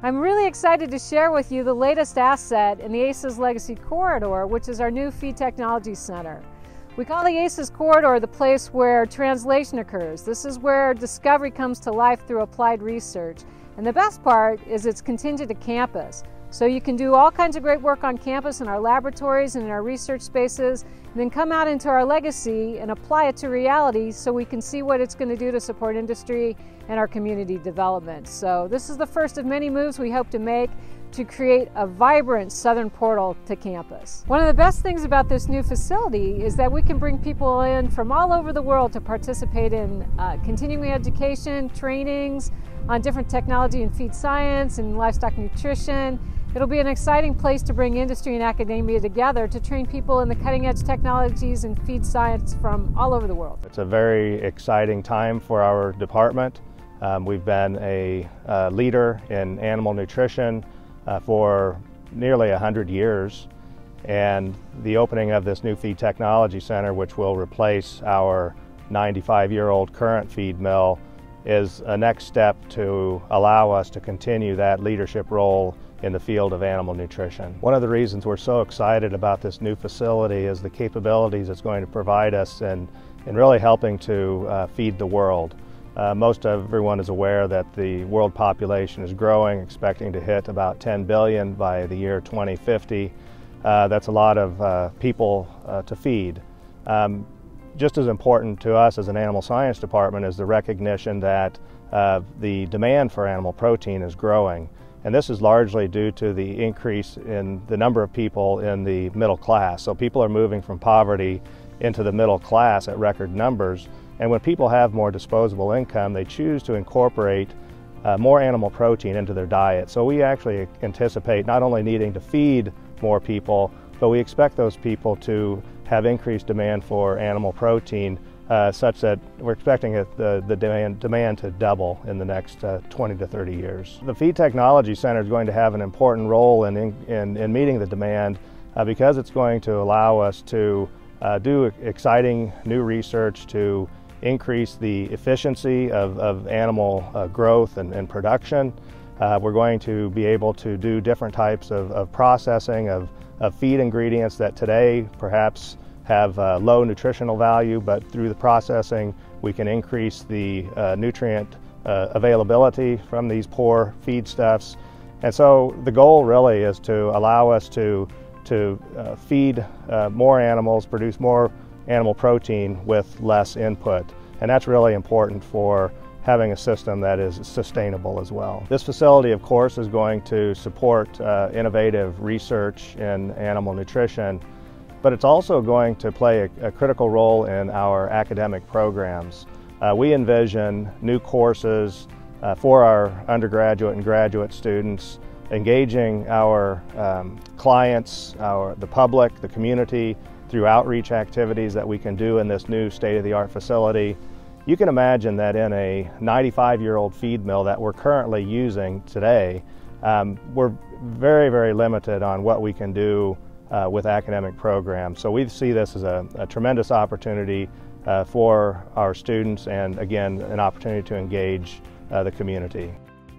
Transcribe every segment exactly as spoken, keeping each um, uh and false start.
I'm really excited to share with you the latest asset in the ACES Legacy Corridor, which is our new Feed Technology Center. We call the ACES Corridor the place where translation occurs. This is where discovery comes to life through applied research. And the best part is it's contingent to campus. So you can do all kinds of great work on campus in our laboratories and in our research spaces, and then come out into our legacy and apply it to reality so we can see what it's going to do to support industry and our community development. So this is the first of many moves we hope to make to create a vibrant southern portal to campus. One of the best things about this new facility is that we can bring people in from all over the world to participate in uh, continuing education, trainings on different technology and feed science and livestock nutrition. It'll be an exciting place to bring industry and academia together to train people in the cutting edge technologies and feed science from all over the world. It's a very exciting time for our department. Um, we've been a uh, leader in animal nutrition uh, for nearly a hundred years, and the opening of this new Feed Technology Center, which will replace our ninety-five year old current feed mill, is a next step to allow us to continue that leadership role in the field of animal nutrition. One of the reasons we're so excited about this new facility is the capabilities it's going to provide us in, in really helping to uh, feed the world. Uh, most everyone is aware that the world population is growing, expecting to hit about ten billion by the year twenty fifty. Uh, that's a lot of uh, people uh, to feed. Um, just as important to us as an animal science department is the recognition that uh, the demand for animal protein is growing. And this is largely due to the increase in the number of people in the middle class. So people are moving from poverty into the middle class at record numbers. And when people have more disposable income, they choose to incorporate uh, more animal protein into their diet. So we actually anticipate not only needing to feed more people, but we expect those people to have increased demand for animal protein Uh, such that we're expecting it, the, the demand, demand to double in the next uh, twenty to thirty years. The Feed Technology Center is going to have an important role in, in, in meeting the demand uh, because it's going to allow us to uh, do exciting new research to increase the efficiency of, of animal uh, growth and, and production. Uh, we're going to be able to do different types of, of processing of, of feed ingredients that today perhaps have uh, low nutritional value, but through the processing we can increase the uh, nutrient uh, availability from these poor feedstuffs. And so the goal really is to allow us to, to uh, feed uh, more animals, produce more animal protein with less input. And that's really important for having a system that is sustainable as well. This facility, of course, is going to support uh, innovative research in animal nutrition, but it's also going to play a, a critical role in our academic programs. Uh, we envision new courses uh, for our undergraduate and graduate students, engaging our um, clients, our, the public, the community, through outreach activities that we can do in this new state-of-the-art facility. You can imagine that in a ninety-five year old feed mill that we're currently using today, um, we're very, very limited on what we can do Uh, with academic programs. So we see this as a, a tremendous opportunity uh, for our students, and again, an opportunity to engage uh, the community.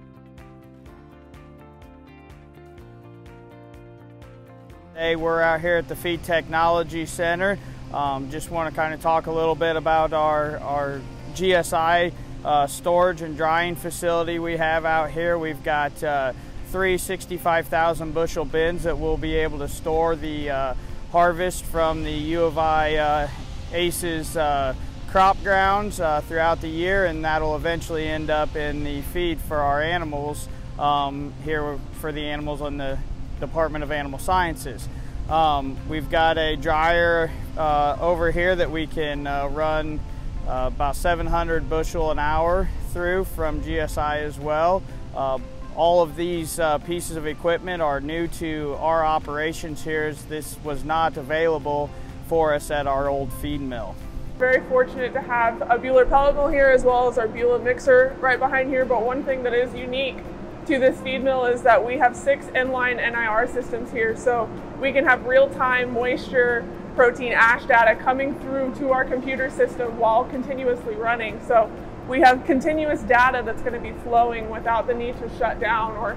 Today we're out here at the Feed Technology Center. Um, just want to kind of talk a little bit about our, our G S I uh, storage and drying facility we have out here. We've got uh, three sixty-five thousand bushel bins that will be able to store the uh, harvest from the U of I uh, ACES uh, crop grounds uh, throughout the year, and that'll eventually end up in the feed for our animals um, here for the animals in the Department of Animal Sciences. Um, we've got a dryer uh, over here that we can uh, run uh, about seven hundred bushel an hour through from G S I as well. Uh, All of these uh, pieces of equipment are new to our operations here, as this was not available for us at our old feed mill. Very fortunate to have a Buehler pellet mill here, as well as our Buehler mixer right behind here. But one thing that is unique to this feed mill is that we have six inline N I R systems here, so we can have real-time moisture, protein ash data coming through to our computer system while continuously running. So we have continuous data that's going to be flowing without the need to shut down or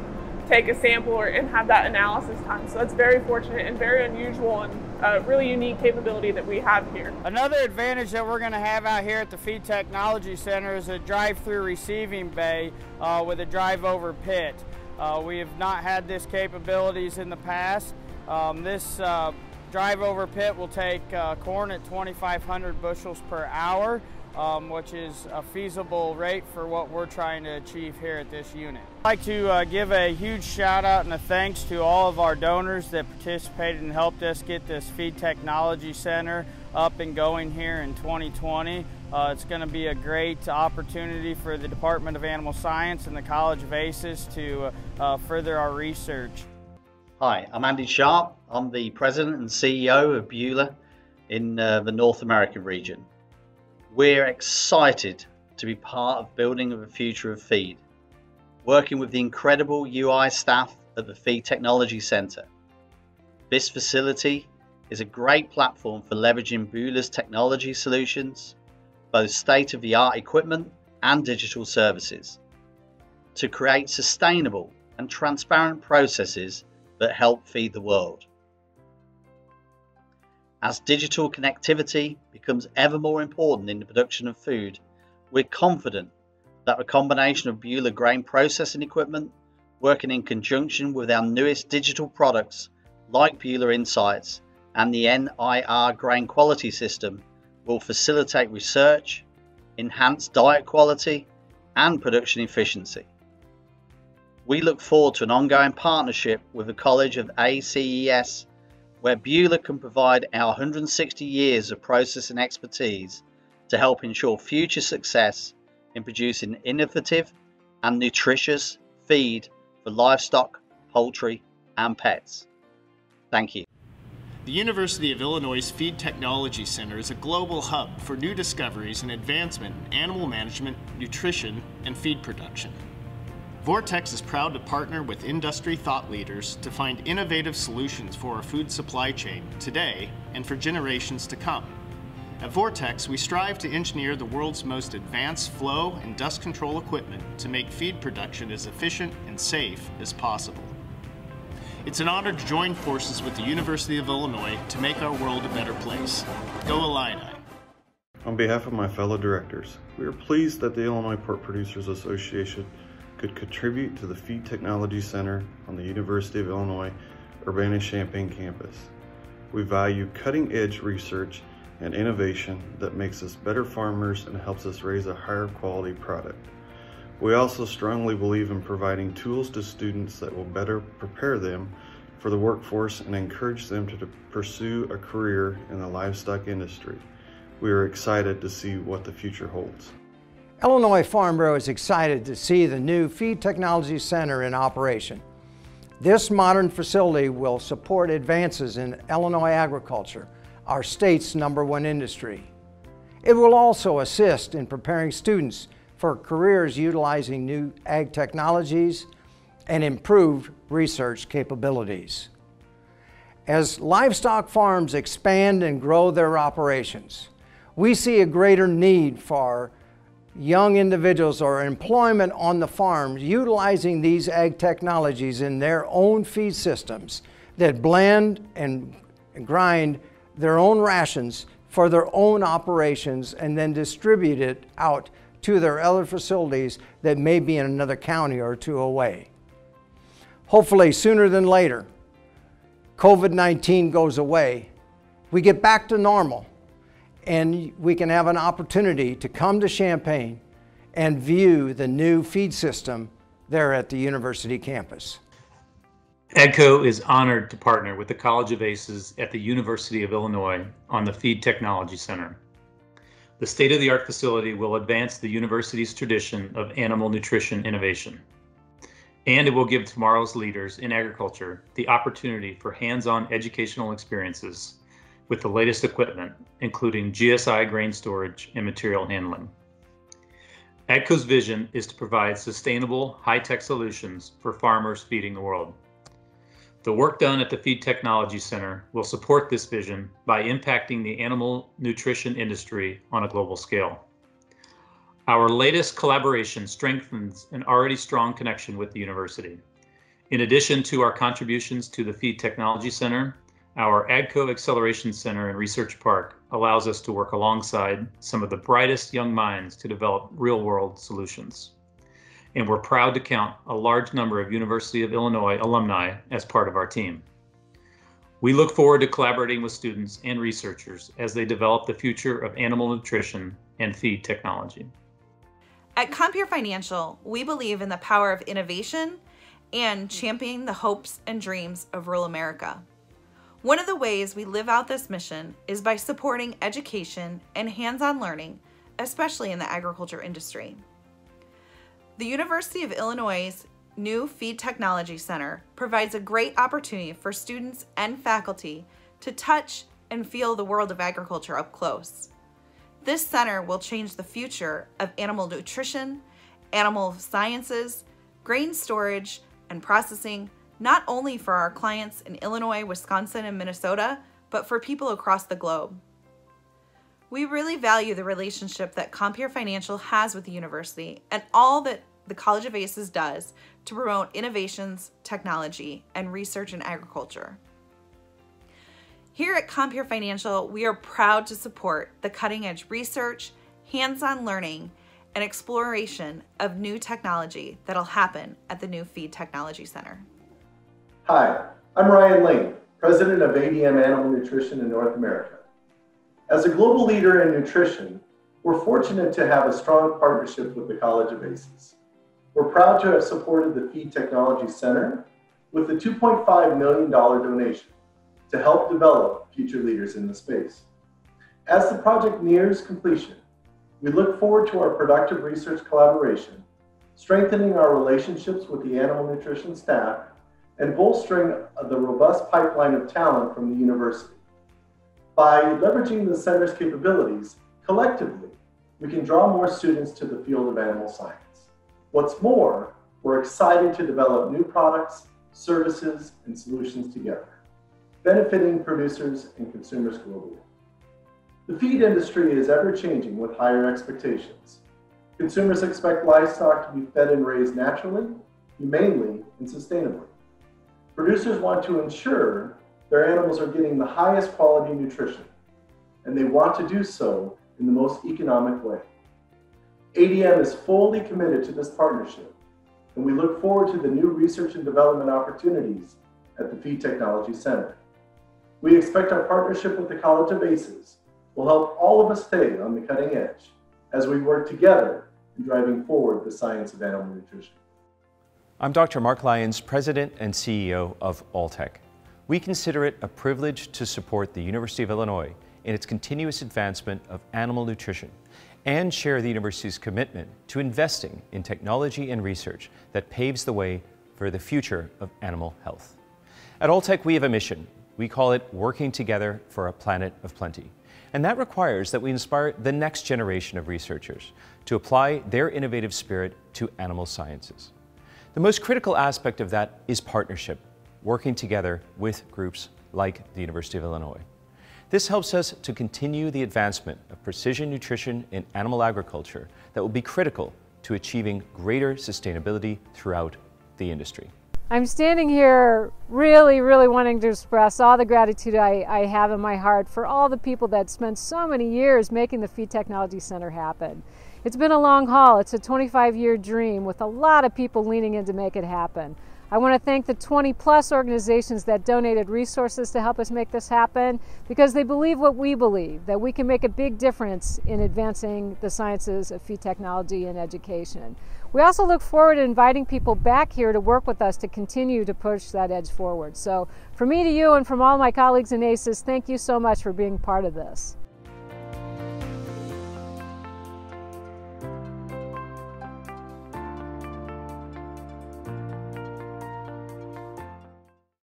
take a sample or, and have that analysis time. So that's very fortunate and very unusual and a really unique capability that we have here. Another advantage that we're going to have out here at the Feed Technology Center is a drive-through receiving bay uh, with a drive-over pit. Uh, we have not had this capabilities in the past. Um, this uh, drive-over pit will take uh, corn at twenty-five hundred bushels per hour, um, which is a feasible rate for what we're trying to achieve here at this unit. I'd like to uh, give a huge shout out and a thanks to all of our donors that participated and helped us get this Feed Technology Center up and going here in twenty twenty. Uh, it's going to be a great opportunity for the Department of Animal Science and the College of ACES to uh, further our research. Hi, I'm Andy Sharp. I'm the President and C E O of Beulah in uh, the North American region. We're excited to be part of building of the future of feed, working with the incredible U I staff at the Feed Technology Center. This facility is a great platform for leveraging Beulah's technology solutions, both state-of-the-art equipment and digital services, to create sustainable and transparent processes that help feed the world. As digital connectivity becomes ever more important in the production of food, we're confident that the combination of Beulah grain processing equipment, working in conjunction with our newest digital products like Beulah Insights and the N I R grain quality system, will facilitate research, enhance diet quality and production efficiency. We look forward to an ongoing partnership with the College of A C E S, where Beulah can provide our one hundred sixty years of processing expertise to help ensure future success in producing innovative and nutritious feed for livestock, poultry and pets. Thank you. The University of Illinois' Feed Technology Center is a global hub for new discoveries and advancement in animal management, nutrition, and feed production. Vortex is proud to partner with industry thought leaders to find innovative solutions for our food supply chain today and for generations to come. At Vortex, we strive to engineer the world's most advanced flow and dust control equipment to make feed production as efficient and safe as possible. It's an honor to join forces with the University of Illinois to make our world a better place. Go Illini! On behalf of my fellow directors, we are pleased that the Illinois Pork Producers Association could contribute to the Feed Technology Center on the University of Illinois Urbana-Champaign campus. We value cutting-edge research and innovation that makes us better farmers and helps us raise a higher quality product. We also strongly believe in providing tools to students that will better prepare them for the workforce and encourage them to pursue a career in the livestock industry. We are excited to see what the future holds. Illinois Farm Bureau is excited to see the new Feed Technology Center in operation. This modern facility will support advances in Illinois agriculture, our state's number one industry. It will also assist in preparing students for careers utilizing new ag technologies and improved research capabilities. As livestock farms expand and grow their operations, we see a greater need for young individuals or employment on the farms utilizing these ag technologies in their own feed systems that blend and grind their own rations for their own operations and then distribute it out to their other facilities that may be in another county or two away. Hopefully sooner than later, COVID nineteen goes away, we get back to normal, and we can have an opportunity to come to Champaign and view the new feed system there at the university campus. AGCO is honored to partner with the College of ACES at the University of Illinois on the Feed Technology Center. The state-of-the-art facility will advance the university's tradition of animal nutrition innovation, and it will give tomorrow's leaders in agriculture the opportunity for hands-on educational experiences with the latest equipment, including G S I grain storage and material handling. AGCO's vision is to provide sustainable, high-tech solutions for farmers feeding the world. The work done at the Feed Technology Center will support this vision by impacting the animal nutrition industry on a global scale. Our latest collaboration strengthens an already strong connection with the university. In addition to our contributions to the Feed Technology Center, our AGCO Acceleration Center and Research Park allows us to work alongside some of the brightest young minds to develop real-world solutions. And we're proud to count a large number of University of Illinois alumni as part of our team. We look forward to collaborating with students and researchers as they develop the future of animal nutrition and feed technology. At Compeer Financial, we believe in the power of innovation and championing the hopes and dreams of rural America. One of the ways we live out this mission is by supporting education and hands-on learning, especially in the agriculture industry. The University of Illinois' new Feed Technology Center provides a great opportunity for students and faculty to touch and feel the world of agriculture up close. This center will change the future of animal nutrition, animal sciences, grain storage, and processing, not only for our clients in Illinois, Wisconsin, and Minnesota, but for people across the globe. We really value the relationship that Compeer Financial has with the university and all that the College of Aces does to promote innovations, technology, and research in agriculture. Here at Compeer Financial, we are proud to support the cutting-edge research, hands-on learning, and exploration of new technology that'll happen at the new Feed Technology Center. Hi, I'm Ryan Lane, President of A D M Animal Nutrition in North America. As a global leader in nutrition, we're fortunate to have a strong partnership with the College of Aces. We're proud to have supported the Feed Technology Center with a two point five million dollars donation to help develop future leaders in the space. As the project nears completion, we look forward to our productive research collaboration, strengthening our relationships with the animal nutrition staff, and bolstering the robust pipeline of talent from the university. By leveraging the center's capabilities, collectively, we can draw more students to the field of animal science. What's more, we're excited to develop new products, services, and solutions together, benefiting producers and consumers globally. The feed industry is ever-changing with higher expectations. Consumers expect livestock to be fed and raised naturally, humanely, and sustainably. Producers want to ensure their animals are getting the highest quality nutrition, and they want to do so in the most economic way. A D M is fully committed to this partnership, and we look forward to the new research and development opportunities at the Feed Technology Center. We expect our partnership with the College of Aces will help all of us stay on the cutting edge as we work together in driving forward the science of animal nutrition. I'm Doctor Mark Lyons, President and C E O of Alltech. We consider it a privilege to support the University of Illinois in its continuous advancement of animal nutrition and share the university's commitment to investing in technology and research that paves the way for the future of animal health. At Alltech, we have a mission. We call it Working Together for a Planet of Plenty. And that requires that we inspire the next generation of researchers to apply their innovative spirit to animal sciences. The most critical aspect of that is partnership, working together with groups like the University of Illinois. This helps us to continue the advancement of precision nutrition in animal agriculture that will be critical to achieving greater sustainability throughout the industry. I'm standing here really, really wanting to express all the gratitude I, I have in my heart for all the people that spent so many years making the Feed Technology Center happen. It's been a long haul. It's a twenty-five year dream with a lot of people leaning in to make it happen. I want to thank the twenty plus organizations that donated resources to help us make this happen because they believe what we believe, that we can make a big difference in advancing the sciences of feed technology and education. We also look forward to inviting people back here to work with us to continue to push that edge forward. So from me to you and from all my colleagues in ACES, thank you so much for being part of this.